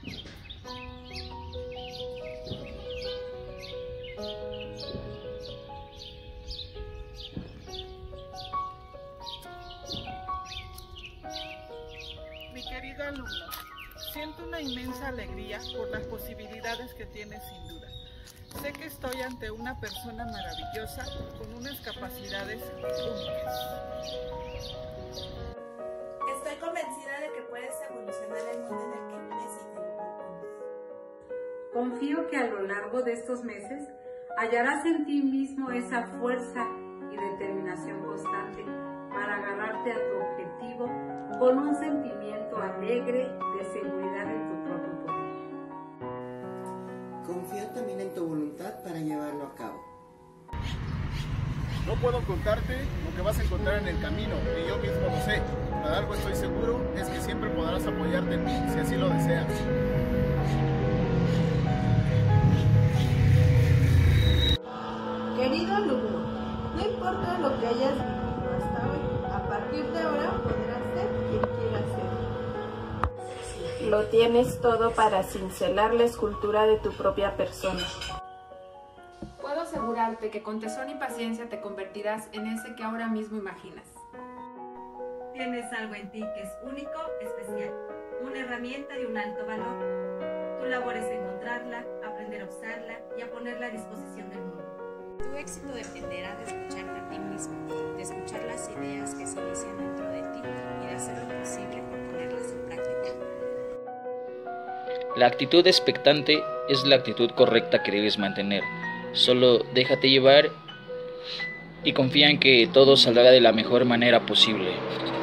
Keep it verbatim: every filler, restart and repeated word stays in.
Mi querido alumno, siento una inmensa alegría por las posibilidades que tienes sin duda. Sé que estoy ante una persona maravillosa con unas capacidades únicas. Estoy convencida de que puedes evolucionar el mundo en el que vives y te lo propones. Confío que a lo largo de estos meses hallarás en ti mismo esa fuerza y determinación constante para agarrarte a tu objetivo con un sentimiento alegre de seguridad en tu propio poder. Confío también en tu voluntad para llevarlo a cabo. No puedo contarte lo que vas a encontrar en el camino, y yo mismo lo sé. Pero algo estoy seguro es que siempre podrás apoyarte en mí si así lo deseas. Querido alumno, no importa lo que hayas vivido hasta hoy, a partir de ahora podrás ser quien quieras ser. Lo tienes todo para cincelar la escultura de tu propia persona. Puedo asegurarte que con tesón y paciencia te convertirás en ese que ahora mismo imaginas. Tienes algo en ti que es único, especial, una herramienta de un alto valor. Tu labor es encontrarla, aprender a usarla y a ponerla a disposición del mundo. Tu éxito dependerá de escucharte a ti mismo, de escuchar las ideas que se inician dentro de ti y de hacer lo posible por ponerlas en práctica. La actitud expectante es la actitud correcta que debes mantener. Solo déjate llevar y confía en que todo saldrá de la mejor manera posible.